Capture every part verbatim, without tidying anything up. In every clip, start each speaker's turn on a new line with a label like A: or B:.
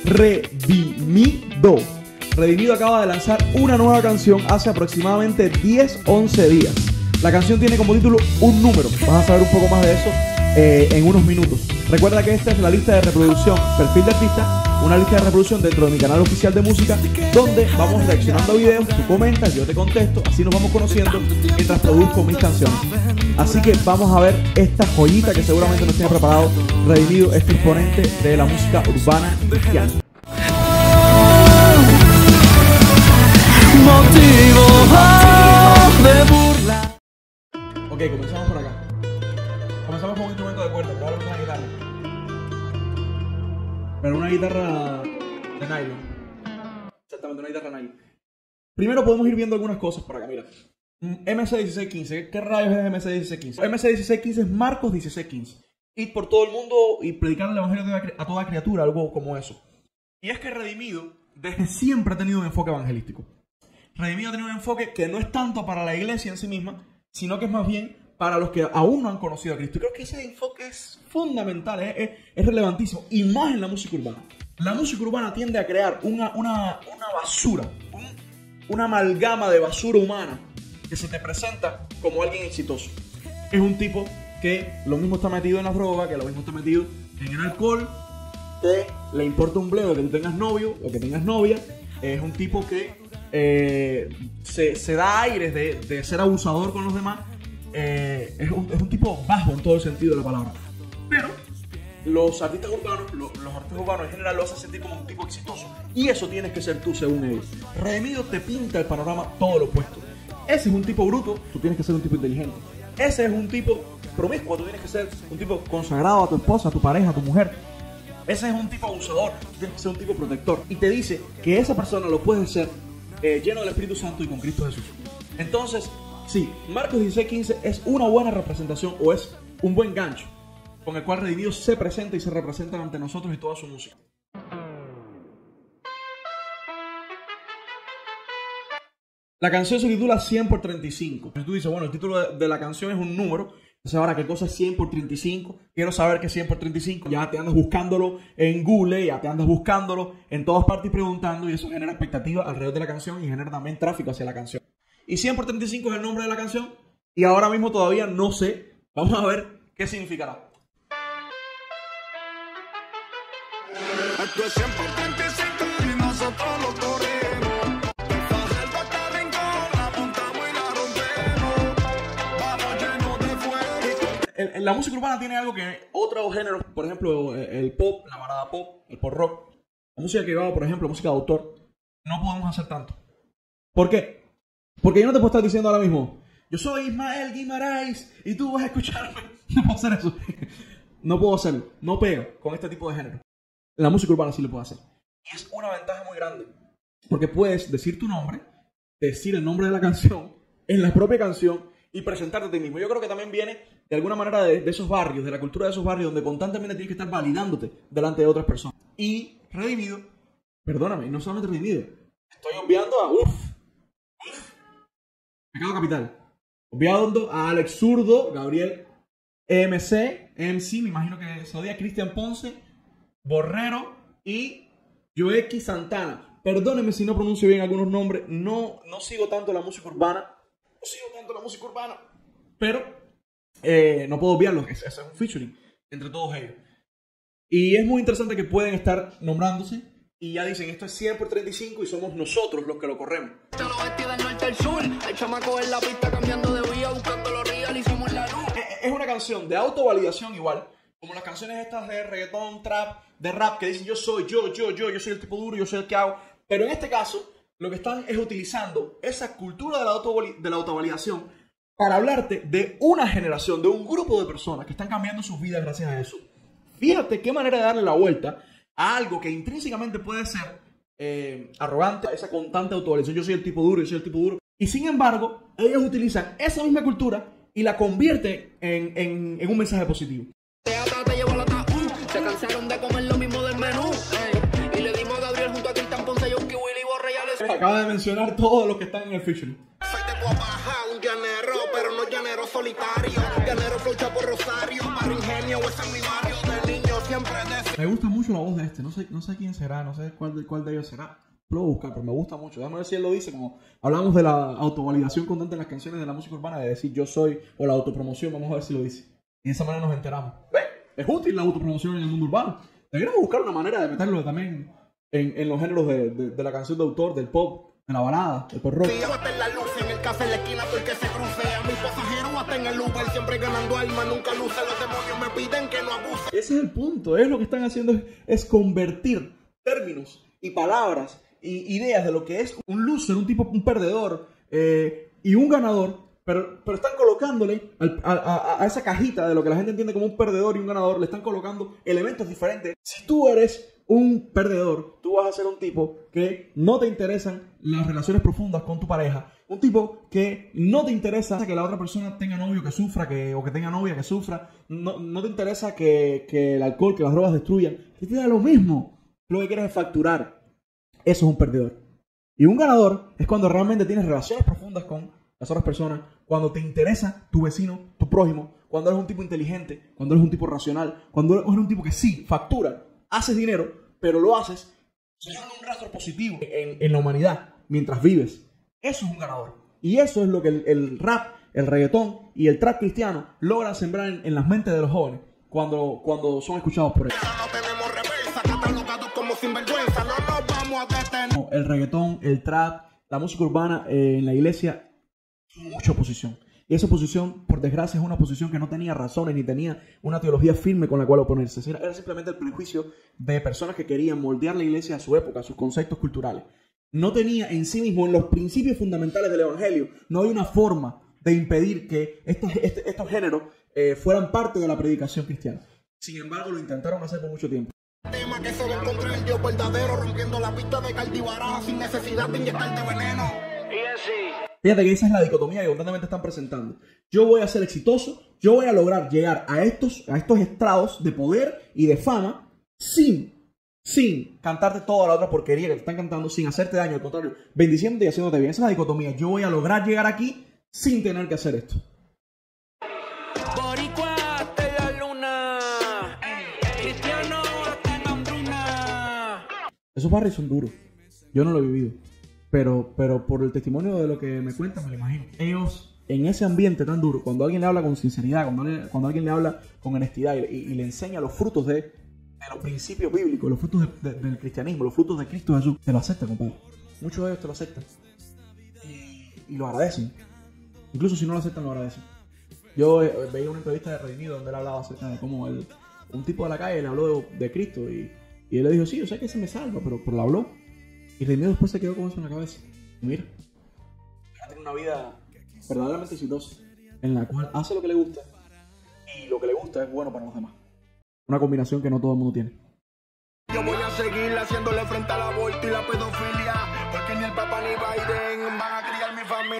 A: Redimido. Redimido acaba de lanzar una nueva canción hace aproximadamente diez once días. La canción tiene como título Un Número. Vas a saber un poco más de eso eh, en unos minutos. Recuerda que esta es la lista de reproducción, perfil de artista, una lista de reproducción dentro de mi canal oficial de música, donde vamos reaccionando a videos, tú comentas, yo te contesto, así nos vamos conociendo mientras produzco mis canciones. Así que vamos a ver esta joyita que seguramente nos tiene preparado Redimido, este exponente de la música urbana cristiana.
B: Motivo de burla.
A: Ok, comenzamos por acá. Comenzamos con un instrumento de cuerda, probablemente una guitarra. Pero una guitarra de nylon. Exactamente, una guitarra nylon. Primero podemos ir viendo algunas cosas por acá, mira. M C dieciséis quince, ¿qué rayos es M C dieciséis quince? M C dieciséis quince es Marcos dieciséis quince. Ir por todo el mundo y predicar el evangelio a toda criatura, algo como eso. Y es que Redimido desde siempre ha tenido un enfoque evangelístico. Redimido ha tenido un enfoque que no es tanto para la iglesia en sí misma, sino que es más bien para los que aún no han conocido a Cristo. Y creo que ese enfoque es fundamental, es, es, es relevantísimo, y más en la música urbana. La música urbana tiende a crear una, una, una basura, un, una amalgama de basura humana que se te presenta como alguien exitoso. Es un tipo que lo mismo está metido en la droga, que lo mismo está metido en el alcohol, que le importa un bledo que tú tengas novio o que tengas novia. Es un tipo que eh, se, se da aires de, de ser abusador con los demás. Eh, es, un, es un tipo bajo en todo el sentido de la palabra. Pero los artistas urbanos, los, los artistas urbanos en general lo hacen sentir como un tipo exitoso. Y eso tienes que ser tú según ellos. Redimido te pinta el panorama todo lo opuesto. Ese es un tipo bruto, tú tienes que ser un tipo inteligente. Ese es un tipo promiscuo, tú tienes que ser un tipo consagrado a tu esposa, a tu pareja, a tu mujer. Ese es un tipo abusador, tú tienes que ser un tipo protector. Y te dice que esa persona lo puede ser eh, lleno del Espíritu Santo y con Cristo Jesús. Entonces, sí, Marcos dieciséis quince es una buena representación, o es un buen gancho con el cual Redimido se presenta y se representa ante nosotros y toda su música. La canción se titula cien por treinta y cinco. Entonces tú dices, bueno, el título de, de la canción es un número. Entonces ahora, ¿qué cosa es cien por treinta y cinco? Quiero saber qué es cien por treinta y cinco. Ya te andas buscándolo en Google, ya te andas buscándolo en todas partes y preguntando, y eso genera expectativa alrededor de la canción y genera también tráfico hacia la canción. Y cien por treinta y cinco es el nombre de la canción, y ahora mismo todavía no sé. Vamos a ver qué significará.
C: Esto es cien por treinta y cinco y nosotros lo corremos. Fajardo hasta Rincón, la apuntamos y la rompemos. Vamos llenos de fuego.
A: En, en la música urbana tiene algo que otros géneros, por ejemplo, el pop, la balada pop, el pop rock, la música que va, por ejemplo, música de autor, no podemos hacer tanto. ¿Por qué? Porque yo no te puedo estar diciendo ahora mismo, yo soy Ismael Guimarães y tú vas a escucharme. No puedo hacer eso. No puedo hacerlo. No pega con este tipo de género. En la música urbana sí lo puedo hacer. Y es una ventaja muy grande. Porque puedes decir tu nombre, decir el nombre de la canción, en la propia canción, y presentarte a ti mismo. Yo creo que también viene de alguna manera de, de esos barrios, de la cultura de esos barrios, donde constantemente tienes que estar validándote delante de otras personas. Y Redimido, perdóname, no solamente Redimido, estoy obviando a uff, Pecado Capital. Obviando a Alex Zurdo, Gabriel M C, M C, me imagino que se odia, Cristian Ponce, Borrero y Joequi Santana. Perdónenme si no pronuncio bien algunos nombres. No, no sigo tanto la música urbana. No sigo tanto la música urbana. Pero eh, no puedo obviarlos. Ese es un featuring entre todos ellos. Y es muy interesante que pueden estar nombrándose. Y ya dicen, esto es cien por treinta y cinco y somos nosotros los que lo corremos. Es una canción de autovalidación igual. Como las canciones estas de reggaetón, trap, de rap, que dicen yo soy, yo, yo, yo, yo soy el tipo duro, yo soy el que hago. Pero en este caso, lo que están es utilizando esa cultura de la, autovali- de la autovalidación para hablarte de una generación, de un grupo de personas que están cambiando sus vidas gracias a eso. Fíjate qué manera de darle la vuelta a algo que intrínsecamente puede ser eh, arrogante, a esa constante autovalidación. Yo soy el tipo duro, yo soy el tipo duro. Y sin embargo, ellos utilizan esa misma cultura y la convierten en, en, en un mensaje positivo.
D: Se cansaron de comer lo mismo del menú. Ey. Y le dimos a Gabriel junto a Cristian Ponce, Yonki, Willy, Borreyales.
A: Acaba de mencionar todos los que están en el featuring.
C: Soy de Guabaja, un llanero, pero no llanero solitario. Llanero flucha por Rosario, para ingenio, ese es mi barrio. De niño siempre siempre decía.
A: Me gusta mucho la voz de este. No sé, no sé quién será, no sé cuál de, cuál de ellos será. Lo voy a buscar, pero me gusta mucho. Déjame ver si él lo dice. Como hablamos de la autovalidación constante en las canciones de la música urbana, de decir yo soy, o la autopromoción. Vamos a ver si lo dice. Y de esa manera nos enteramos. ¿Ves? Es útil la autopromoción en el mundo urbano. Deberíamos buscar una manera de meterlo también en, en los géneros de, de, de la canción de autor, del pop, de la balada, del pop rock.
C: Hasta en la luz, en el café en la esquina, porque se cruce. A mis pasajeros hasta en el Uber, siempre ganando alma, nunca luce. Los demonios me piden que no abuse.
A: Ese es el punto. Es lo que están haciendo es, es convertir términos y palabras y ideas de lo que es un loser, un tipo, un perdedor eh, y un ganador, pero, pero están colocándole al, a, a, a esa cajita de lo que la gente entiende como un perdedor y un ganador, le están colocando elementos diferentes. Si tú eres un perdedor, tú vas a ser un tipo que no te interesan las relaciones profundas con tu pareja, un tipo que no te interesa que la otra persona tenga novio que sufra, que, o que tenga novia que sufra, no, no te interesa que, que el alcohol, que las drogas destruyan, que te da lo mismo, lo que quieres es facturar. Eso es un perdedor. Y un ganador es cuando realmente tienes relaciones profundas con las otras personas, cuando te interesa tu vecino, tu prójimo, cuando eres un tipo inteligente, cuando eres un tipo racional, cuando eres un tipo que sí, factura, haces dinero, pero lo haces dejando un rastro positivo en, en la humanidad mientras vives. Eso es un ganador. Y eso es lo que el, el rap, el reggaetón y el trap cristiano logran sembrar en, en las mentes de los jóvenes cuando, cuando son escuchados por ellos.
C: No tenemos reversa, catalogados como sinvergüenza, no nos vamos a detener.
A: El reggaetón, el trap, la música urbana eh, en la iglesia, mucha oposición. Y esa oposición, por desgracia, es una oposición que no tenía razones ni tenía una teología firme con la cual oponerse. Era, era simplemente el prejuicio de personas que querían moldear la iglesia a su época, a sus conceptos culturales. No tenía en sí mismo, en los principios fundamentales del evangelio, no hay una forma de impedir que estos, este, estos géneros eh, fueran parte de la predicación cristiana. Sin embargo, lo intentaron hacer por mucho tiempo.
C: Tema que solo encontré el Dios verdadero, rompiendo la pista de Caldibaraja sin necesidad de inyectarte veneno. Y así.
A: Fíjate que esa es la dicotomía que constantemente están presentando. Yo voy a ser exitoso, yo voy a lograr llegar a estos, a estos estrados de poder y de fama sin, sin cantarte toda la otra porquería que te están cantando, sin hacerte daño, al contrario, bendiciéndote y haciéndote bien. Esa es la dicotomía. Yo voy a lograr llegar aquí sin tener que hacer esto.
B: Boricua hasta la luna, cristiano hasta en hambruna.
A: Esos barrios son duros. Yo no lo he vivido. Pero, pero por el testimonio de lo que me cuentan, me lo imagino. Ellos, en ese ambiente tan duro, cuando alguien le habla con sinceridad, cuando, le, cuando alguien le habla con honestidad y, y, y le enseña los frutos de, de los principios bíblicos, los frutos de, de, del cristianismo, los frutos de Cristo Jesús, te lo aceptan, compadre. Muchos de ellos te lo aceptan. Y, y lo agradecen. Incluso si no lo aceptan, lo agradecen. Yo eh, veía una entrevista de Redimido donde él hablaba acerca de cómo él, un tipo de la calle le habló de, de Cristo y, y él le dijo, sí, yo sé que se me salva, pero, pero lo habló. Y Redimido después se quedó con eso en la cabeza. Y mira, tiene una vida verdaderamente exitosa, en la cual hace lo que le gusta y lo que le gusta es bueno para los demás. Una combinación que no todo el mundo tiene.
C: Yo voy a seguir haciéndole frente al aborto y la pedofilia, porque ni el Papa ni Biden van a criar mi familia.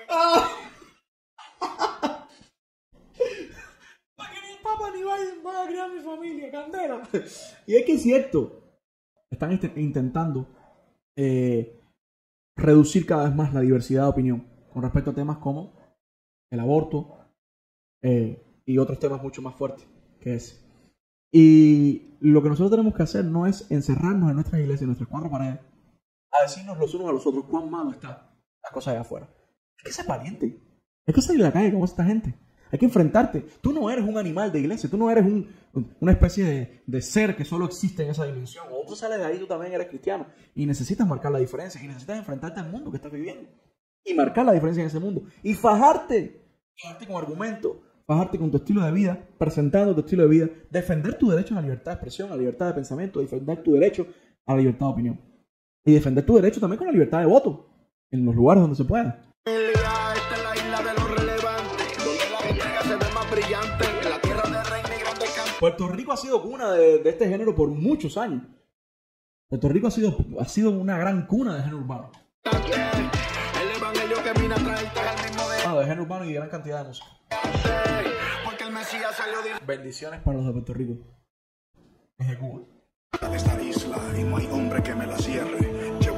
A: Porque ni el Papa ni Biden van a criar mi familia, candela. Y es que es cierto, están int- intentando eh, reducir cada vez más la diversidad de opinión con respecto a temas como el aborto eh, y otros temas mucho más fuertes que ese. Y lo que nosotros tenemos que hacer no es encerrarnos en nuestras iglesias, en nuestras cuatro paredes, a decirnos los unos a los otros cuán malo está las cosas allá afuera. Hay que ser valiente. Hay que salir a la calle como esta gente. Hay que enfrentarte. Tú no eres un animal de iglesia. Tú no eres un, una especie de, de ser que solo existe en esa dimensión. O tú sales de ahí, tú también eres cristiano. Y necesitas marcar la diferencia. Y necesitas enfrentarte al mundo que estás viviendo. Y marcar la diferencia en ese mundo. Y fajarte. Fajarte con argumentos. Fajarte con tu estilo de vida. Presentando tu estilo de vida. Defender tu derecho a la libertad de expresión, a la libertad de pensamiento. Defender tu derecho a la libertad de opinión. Y defender tu derecho también con la libertad de voto. En los lugares donde se pueda.
C: Esta es la isla de los relevantes, donde la estrella se ve más brillante, en la tierra de reina y grandes cantantes.
A: Puerto Rico ha sido cuna de, de este género por muchos años. Puerto Rico ha sido, ha sido una gran cuna de género urbano.
C: El evangelio que vino a traerte es el mismo de
A: Ah, de género urbano y de gran cantidad de música.
C: antes, porque el Mesías salió de
A: Bendiciones para los de Puerto Rico. Desde Cuba.
C: esta isla y no hay hombre que me la cierre. Llego a esta tierra.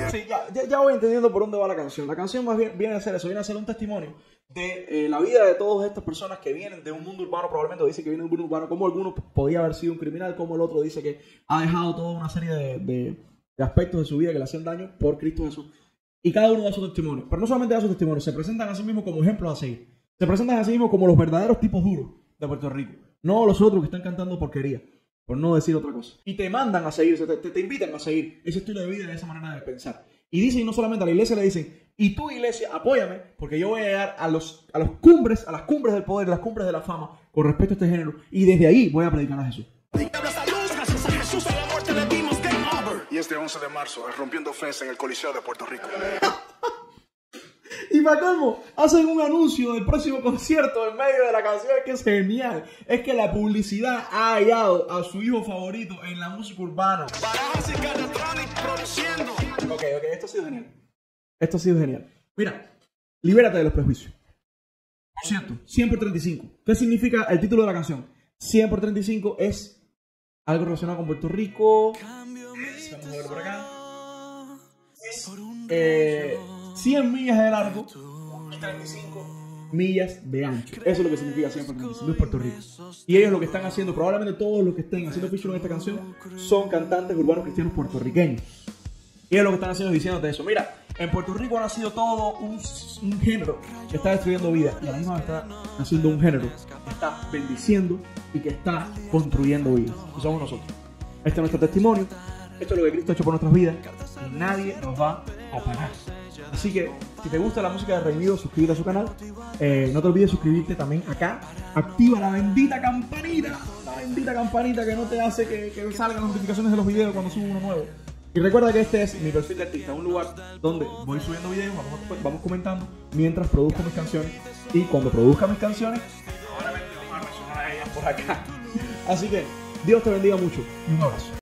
A: Sí, ya, ya, ya voy entendiendo por dónde va la canción. La canción más bien viene a ser eso, viene a ser un testimonio de eh, la vida de todas estas personas que vienen de un mundo urbano, probablemente dice que viene de un mundo urbano, como alguno podía haber sido un criminal, como el otro dice que ha dejado toda una serie de, de, de aspectos de su vida que le hacían daño por Cristo Jesús. Y cada uno da su testimonio. Pero no solamente da su testimonio, se presentan a sí mismos como ejemplos a seguir. Se presentan a sí mismos como los verdaderos tipos duros de Puerto Rico. No los otros que están cantando porquería, por no decir otra cosa. Y te mandan a seguir, te, te, te invitan a seguir ese estilo de vida y esa manera de pensar. Y dicen, no solamente a la iglesia, le dicen, y tú, iglesia, apóyame, porque yo voy a llegar a los, a los cumbres, a las cumbres del poder, a las cumbres de la fama, con respecto a este género, y desde ahí voy a predicar a Jesús.
C: Y este once de marzo es Rompiendo Ofensa en el Coliseo de Puerto Rico.
A: Y para colmo, hacen un anuncio del próximo concierto en medio de la canción. Es que es genial. Es que la publicidad ha hallado a su hijo favorito en la música urbana.
C: Barajas y Canatronic produciendo.
A: Ok, ok, esto ha sido genial. Esto ha sido genial. Mira, libérate de los prejuicios. Por cierto, cien por treinta y cinco. ¿Qué significa el título de la canción? cien por treinta y cinco es algo relacionado con Puerto Rico. Vamos a ver por acá. Es eh, cien millas de largo y treinta y cinco millas de ancho. Eso es lo que significa cien por treinta y cinco. Es Puerto Rico. Y ellos lo que están haciendo, probablemente todos los que estén haciendo feature en esta canción, son cantantes urbanos cristianos puertorriqueños. Y ellos lo que están haciendo es diciéndote eso. Mira, en Puerto Rico ha nacido todo un, un género que está destruyendo vida. Y a la misma vez está naciendo un género que está bendiciendo y que está construyendo vidas. Y somos nosotros. Este es nuestro testimonio. Esto es lo que Cristo ha hecho por nuestras vidas. Y nadie nos va a parar. Así que, si te gusta la música de Redimido, suscríbete a su canal. Eh, no te olvides suscribirte también acá. Activa la bendita campanita. La bendita campanita que no te hace que, que salgan las notificaciones de los videos cuando subo uno nuevo. Y recuerda que este es mi perfil de artista, un lugar donde voy subiendo videos, vamos, vamos comentando mientras produzco mis canciones. Y cuando produzca mis canciones, probablemente vamos a reaccionar a ellas por acá. Así que, Dios te bendiga mucho y un abrazo.